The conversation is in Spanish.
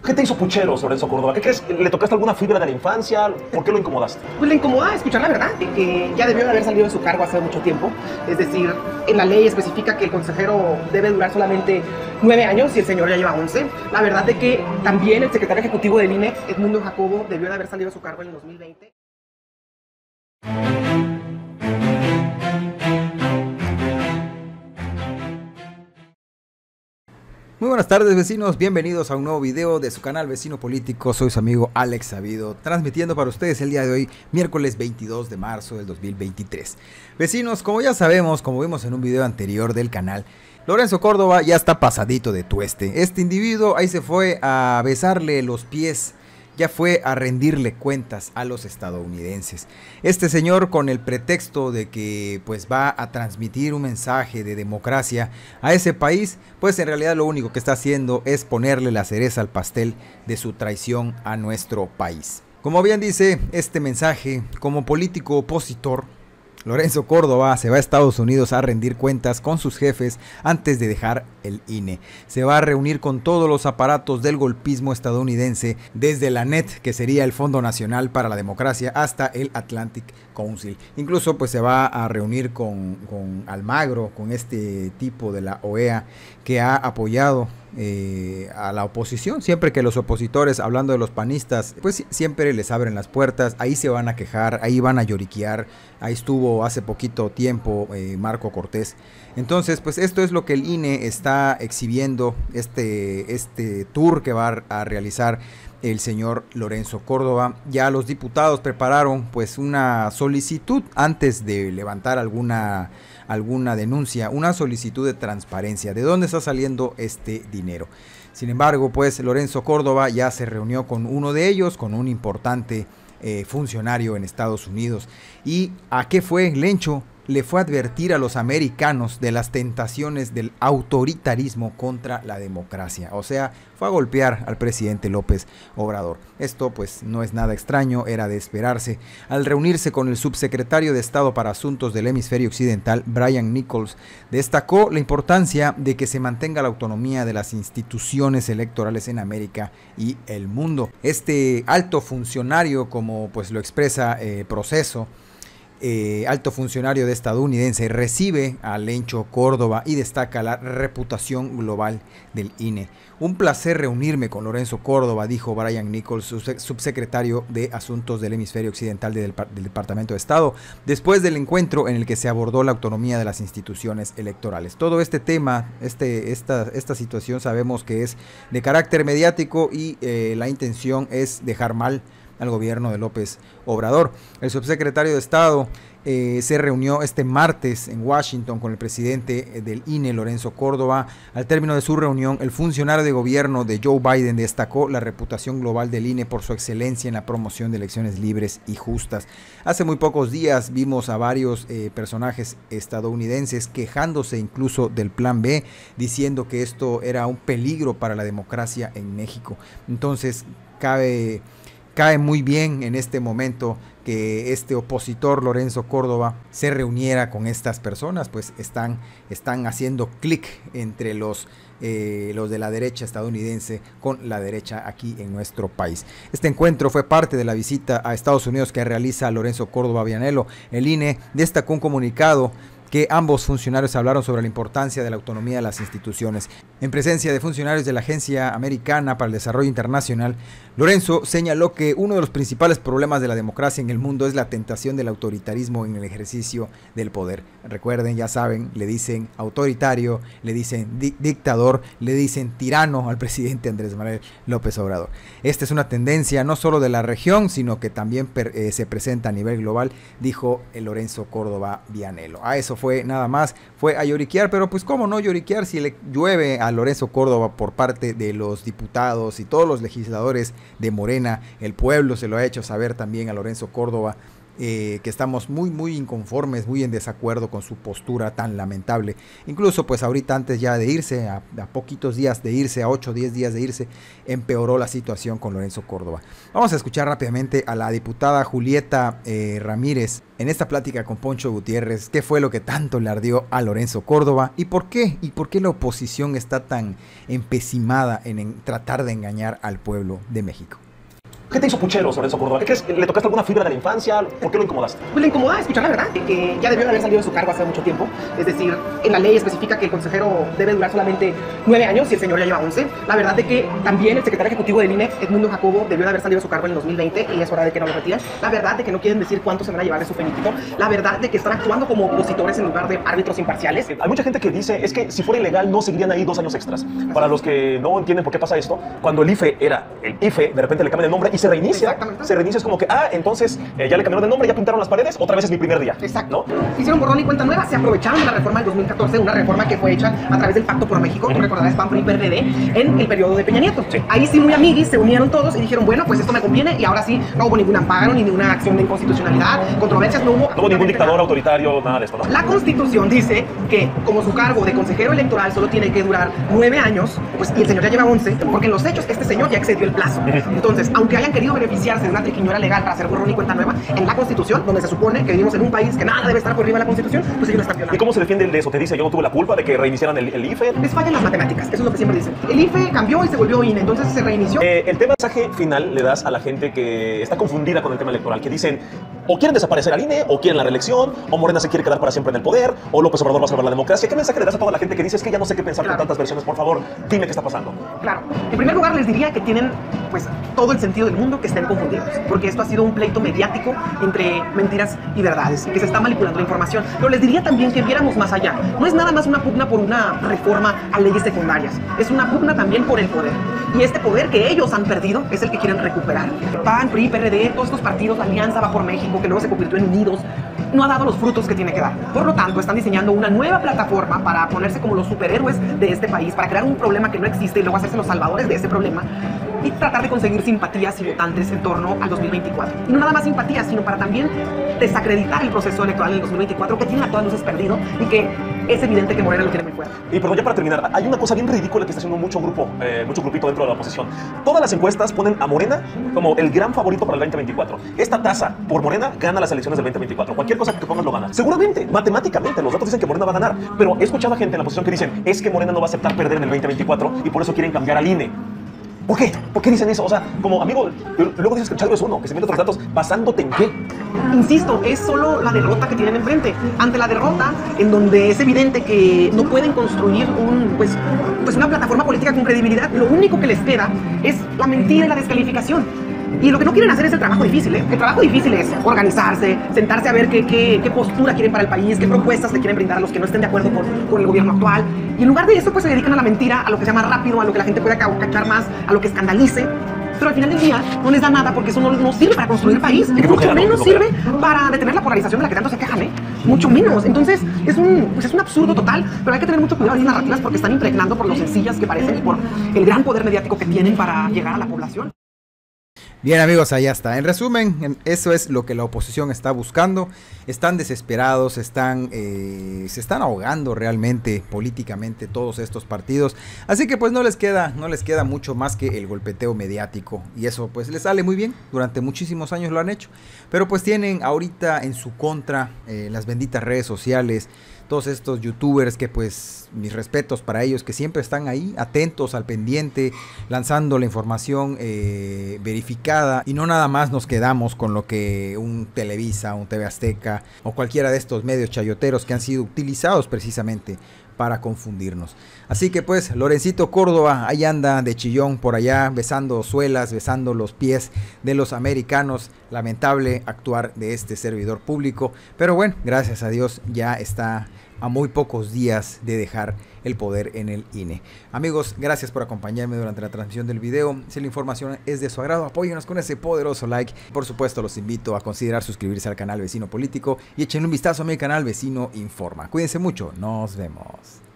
¿Qué te hizo pucheros, Lorenzo Córdoba? ¿Qué crees? ¿Le tocaste alguna fibra de la infancia? ¿Por qué lo incomodaste? Pues le incomodaba escuchar la verdad, de que ya debió de haber salido de su cargo hace mucho tiempo. Es decir, en la ley especifica que el consejero debe durar solamente 9 años y el señor ya lleva 11. La verdad de que también el secretario ejecutivo del INE, Edmundo Jacobo, debió de haber salido de su cargo en el 2020. Muy buenas tardes, vecinos, bienvenidos a un nuevo video de su canal Vecino Político. Soy su amigo Alex Sabido, transmitiendo para ustedes el día de hoy, miércoles 22 de marzo del 2023. Vecinos, como ya sabemos, como vimos en un video anterior del canal, Lorenzo Córdoba ya está pasadito de tueste. Este individuo ahí se fue a besarle los pies, ya fue a rendirle cuentas a los estadounidenses. Este señor, con el pretexto de que pues va a transmitir un mensaje de democracia a ese país, pues en realidad lo único que está haciendo es ponerle la cereza al pastel de su traición a nuestro país. Como bien dice este mensaje, como político opositor, Lorenzo Córdoba se va a Estados Unidos a rendir cuentas con sus jefes antes de dejar el INE. Se va a reunir con todos los aparatos del golpismo estadounidense, desde la NET, que sería el Fondo Nacional para la Democracia, hasta el Atlantic Council. Incluso pues se va a reunir con Almagro, con este tipo de la OEA que ha apoyado a la oposición. Siempre que los opositores, hablando de los panistas, pues siempre les abren las puertas, ahí se van a quejar, ahí van a lloriquear. Ahí estuvo hace poquito tiempo Marco Cortés. Entonces pues esto es lo que el INE está exhibiendo, este tour que va a realizar el señor Lorenzo Córdoba. Ya los diputados prepararon pues una solicitud antes de levantar alguna denuncia, una solicitud de transparencia, de dónde está saliendo este dinero. Sin embargo, pues Lorenzo Córdoba ya se reunió con uno de ellos, con un importante funcionario en Estados Unidos. ¿Y a qué fue? Lencho le fue a advertir a los americanos de las tentaciones del autoritarismo contra la democracia. O sea, fue a golpear al presidente López Obrador. Esto pues no es nada extraño, era de esperarse. Al reunirse con el subsecretario de Estado para Asuntos del Hemisferio Occidental, Brian Nichols, destacó la importancia de que se mantenga la autonomía de las instituciones electorales en América y el mundo. Este alto funcionario, como pues lo expresa Proceso, alto funcionario de estadounidense, recibe a Lencho Córdoba y destaca la reputación global del INE. Un placer reunirme con Lorenzo Córdoba, dijo Brian Nichols, subsecretario de Asuntos del Hemisferio Occidental del Departamento de Estado, después del encuentro en el que se abordó la autonomía de las instituciones electorales. Todo este tema, esta situación sabemos que es de carácter mediático y la intención es dejar mal al gobierno de López Obrador. El subsecretario de Estado se reunió este martes en Washington con el presidente del INE, Lorenzo Córdoba. Al término de su reunión, el funcionario de gobierno de Joe Biden destacó la reputación global del INE por su excelencia en la promoción de elecciones libres y justas. Hace muy pocos días vimos a varios personajes estadounidenses quejándose incluso del Plan B, diciendo que esto era un peligro para la democracia en México. Entonces, cae muy bien en este momento que este opositor Lorenzo Córdoba se reuniera con estas personas, pues están haciendo clic entre los de la derecha estadounidense con la derecha aquí en nuestro país. Este encuentro fue parte de la visita a Estados Unidos que realiza Lorenzo Córdoba Vianello. El INE destacó un comunicado que ambos funcionarios hablaron sobre la importancia de la autonomía de las instituciones. En presencia de funcionarios de la Agencia Americana para el Desarrollo Internacional, Lorenzo señaló que uno de los principales problemas de la democracia en el mundo es la tentación del autoritarismo en el ejercicio del poder. Recuerden, ya saben, le dicen autoritario, le dicen dictador, le dicen tirano al presidente Andrés Manuel López Obrador. Esta es una tendencia no solo de la región, sino que también se presenta a nivel global, dijo Lorenzo Córdoba Vianello. A eso fue nada más, fue a lloriquear, pero pues cómo no lloriquear si le llueve a Lorenzo Córdoba por parte de los diputados y todos los legisladores de Morena. El pueblo se lo ha hecho saber también a Lorenzo Córdoba que estamos muy inconformes, muy en desacuerdo con su postura tan lamentable. Incluso pues ahorita antes ya de irse, a poquitos días de irse, a 8 o 10 días de irse, empeoró la situación con Lorenzo Córdoba. Vamos a escuchar rápidamente a la diputada Julieta Ramírez en esta plática con Poncho Gutiérrez, qué fue lo que tanto le ardió a Lorenzo Córdoba y por qué la oposición está tan empecinada en tratar de engañar al pueblo de México. ¿Qué te hizo puchero, Lorenzo Córdoba? ¿Qué crees? ¿Le tocaste alguna fibra de la infancia? ¿Por qué lo incomodaste? Pues le incomoda escuchar la verdad, de que ya debió de haber salido de su cargo hace mucho tiempo. Es decir, en la ley especifica que el consejero debe durar solamente 9 años y el señor ya lleva 11. La verdad de que también el secretario ejecutivo del INE, Edmundo Jacobo, debió de haber salido de su cargo en el 2020 y es hora de que no lo retiren. La verdad de que no quieren decir cuánto se van a llevar de su finiquito. La verdad de que están actuando como opositores en lugar de árbitros imparciales. Hay mucha gente que dice, es que si fuera ilegal no seguirían ahí 2 años extras. Para los que no entienden por qué pasa esto, cuando el IFE era el IFE, de repente le cambian el nombre y se reinicia. Exactamente. Se reinicia, es como que, entonces ya le cambiaron de nombre, ya pintaron las paredes, otra vez es mi primer día. Exacto. ¿No? Hicieron borrón y cuenta nueva, se aprovecharon de la reforma del 2014, una reforma que fue hecha a través del Pacto por México, tú recordarás PAN, PRI, PRD, en el periodo de Peña Nieto. Sí. Ahí sí muy amiguis, se unieron todos y dijeron, bueno, pues esto me conviene y ahora sí, no hubo ningún amparo, ni ninguna acción de inconstitucionalidad, controversias, no hubo Ningún dictador autoritario, nada de esto, ¿no? La Constitución dice que como su cargo de consejero electoral solo tiene que durar 9 años, pues y el señor ya lleva 11, porque en los hechos este señor ya excedió el plazo. Entonces, aunque hayan querido beneficiarse de una triquiñuela legal para hacer borrón y cuenta nueva, en la Constitución, donde se supone que vivimos en un país que nada debe estar por arriba de la Constitución, pues ellos lo están violando. ¿Y cómo se defiende de eso? ¿Te dice yo no tuve la culpa de que reiniciaran el IFE? Les fallan las matemáticas, eso es lo que siempre dicen. El IFE cambió y se volvió INE, entonces se reinició. El mensaje final le das a la gente que está confundida con el tema electoral, que dicen o quieren desaparecer al INE, o quieren la reelección, o Morena se quiere quedar para siempre en el poder, o López Obrador va a salvar la democracia. ¿Qué mensaje le das a toda la gente que dice es que ya no sé qué pensar con tantas versiones? Por favor, dime qué está pasando. Claro, en primer lugar les diría que tienen pues todo el sentido del mundo que estén confundidos, porque esto ha sido un pleito mediático entre mentiras y verdades, que se está manipulando la información. Pero les diría también que viéramos más allá. No es nada más una pugna por una reforma a leyes secundarias, es una pugna también por el poder. Y este poder que ellos han perdido es el que quieren recuperar. PAN, PRI, PRD, todos estos partidos, la Alianza Va por México, que luego se convirtió en Unidos, no ha dado los frutos que tiene que dar. Por lo tanto, están diseñando una nueva plataforma para ponerse como los superhéroes de este país, para crear un problema que no existe y luego hacerse los salvadores de ese problema y tratar de conseguir simpatías y votantes en torno al 2024. Y no nada más simpatías, sino para también desacreditar el proceso electoral del 2024, que tiene a todas luces perdido y que es evidente que Morena lo tiene muy fuerte. Y perdón, ya para terminar, hay una cosa bien ridícula que está haciendo mucho grupito dentro de la oposición. Todas las encuestas ponen a Morena como el gran favorito para el 2024. Esta tasa por Morena gana las elecciones del 2024. Cualquier cosa que pongas lo gana. Seguramente, matemáticamente, los datos dicen que Morena va a ganar. Pero he escuchado a gente en la oposición que dicen es que Morena no va a aceptar perder en el 2024 y por eso quieren cambiar al INE. ¿Por qué? ¿Por qué dicen eso? O sea, como amigo, luego dices que el Chavo es uno, que se mete otros datos basándote en qué. Insisto, es solo la derrota que tienen enfrente. Ante la derrota, en donde es evidente que no pueden construir una plataforma política con credibilidad, lo único que les queda es la mentira y la descalificación. Y lo que no quieren hacer es el trabajo difícil, ¿eh? El trabajo difícil es organizarse, sentarse a ver qué postura quieren para el país, qué propuestas le quieren brindar a los que no estén de acuerdo con el gobierno actual. Y en lugar de eso, pues se dedican a la mentira, a lo que sea más rápido, a lo que la gente pueda cachar más, a lo que escandalice. Pero al final del día no les da nada porque eso no sirve para construir el país. Mucho menos sirve para detener la polarización de la que tanto se quejan, ¿eh? Mucho menos. Entonces es un absurdo total, pero hay que tener mucho cuidado en las narrativas porque están impregnando por lo sencillas que parecen y por el gran poder mediático que tienen para llegar a la población. Bien amigos, allá está. En resumen, eso es lo que la oposición está buscando. Están desesperados, se están ahogando realmente políticamente todos estos partidos. Así que pues no les queda mucho más que el golpeteo mediático. Y eso pues les sale muy bien. Durante muchísimos años lo han hecho. Pero pues tienen ahorita en su contra las benditas redes sociales. Todos estos youtubers que pues mis respetos para ellos, que siempre están ahí atentos al pendiente, lanzando la información verificada, y no nada más nos quedamos con lo que un Televisa, un TV Azteca o cualquiera de estos medios chayoteros que han sido utilizados precisamente para confundirnos. Así que pues Lorencito Córdoba ahí anda de chillón por allá, besando suelas, besando los pies de los americanos. Lamentable actuar de este servidor público, pero bueno, gracias a Dios ya está a muy pocos días de dejar el poder en el INE. Amigos, gracias por acompañarme durante la transmisión del video. Si la información es de su agrado, apóyenos con ese poderoso like. Por supuesto, los invito a considerar suscribirse al canal Vecino Político y échenle un vistazo a mi canal Vecino Informa. Cuídense mucho, nos vemos.